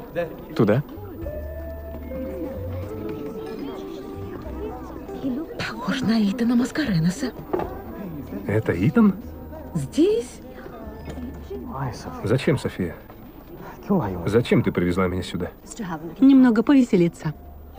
Туда? Похож на Итана Маскаренеса. Это Итан? Здесь? Зачем, София? Зачем ты привезла меня сюда? Немного повеселиться.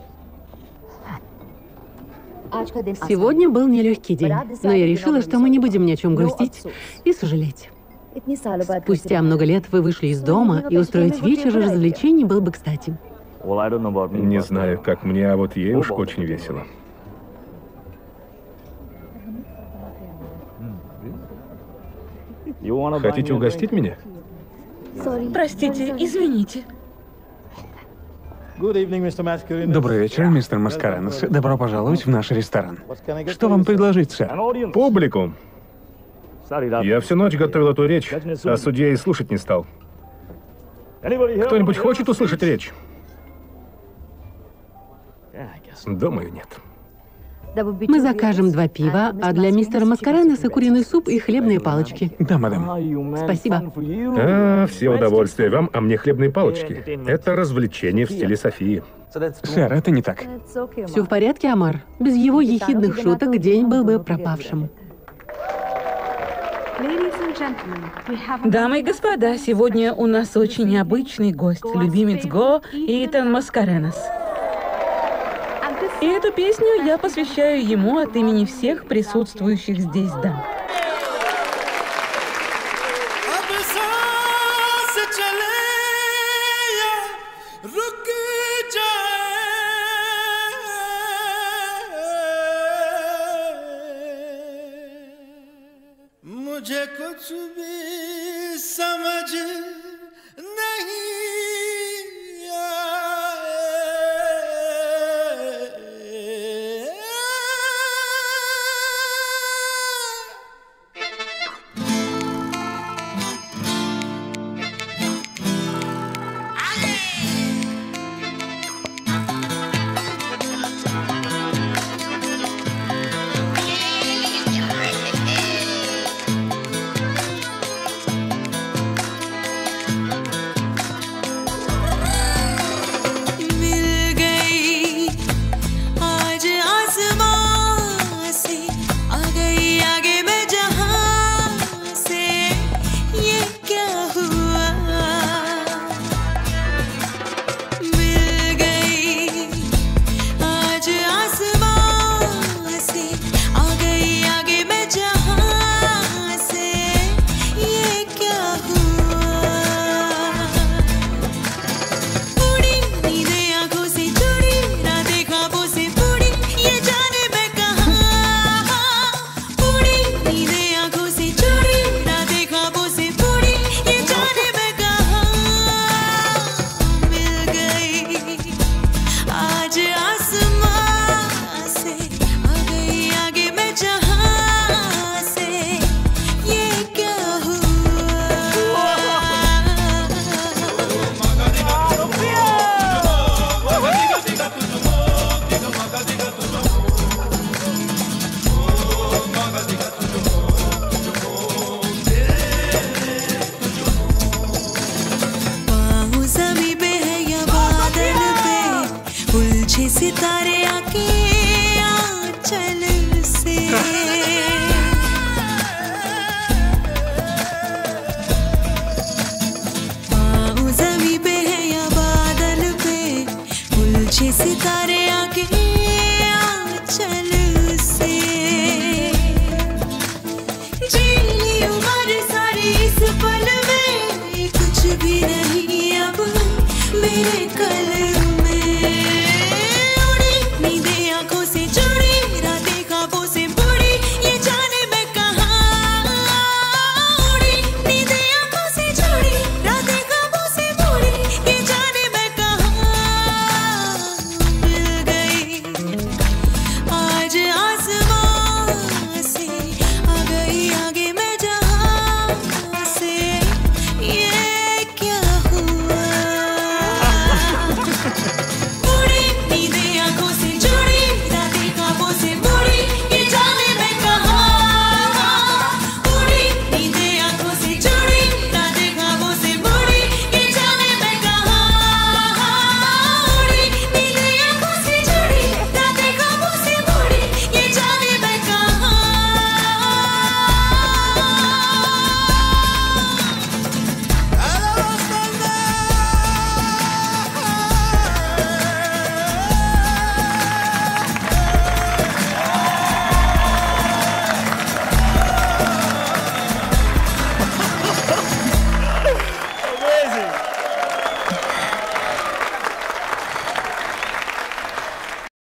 Сегодня был нелегкий день, но я решила, что мы не будем ни о чем грустить и сожалеть. Спустя много лет вы вышли из дома, и устроить вечер развлечений был бы кстати. Не знаю, как мне, а вот ей уж очень весело. Хотите угостить меня? Простите, извините. Добрый вечер, мистер Маскаренес. Добро пожаловать в наш ресторан. Что вам предложить, сэр? Публику. Я всю ночь готовил эту речь, а судья и слушать не стал. Кто-нибудь хочет услышать речь? Думаю, нет. Мы закажем 2 пива, а для мистера Маскаренеса куриный суп и хлебные палочки. Да, мадам. Спасибо. Все удовольствия вам, а мне хлебные палочки. Это развлечение в стиле Софии. Сэр, это не так. Все в порядке, Амар? Без его ехидных шуток день был бы пропавшим. Дамы и господа, сегодня у нас очень необычный гость, любимец Го Итан Маскаренес. И эту песню я посвящаю ему от имени всех присутствующих здесь дам. मुझे कुछ भी समझ नहीं सितारे आके